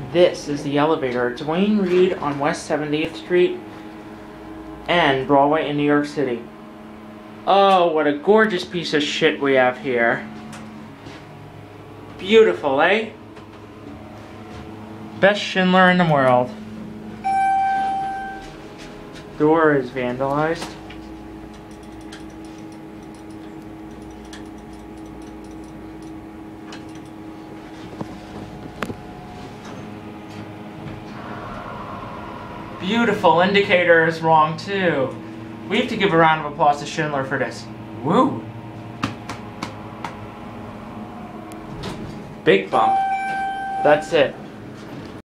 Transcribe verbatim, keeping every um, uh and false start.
This is the elevator at Duane Reade on West seventieth Street and Broadway in New York City. Oh, what a gorgeous piece of shit we have here. Beautiful, eh? Best Schindler in the world. Door is vandalized. Beautiful, indicator is wrong too. We have to give a round of applause to Schindler for this. Woo! Big bump. That's it.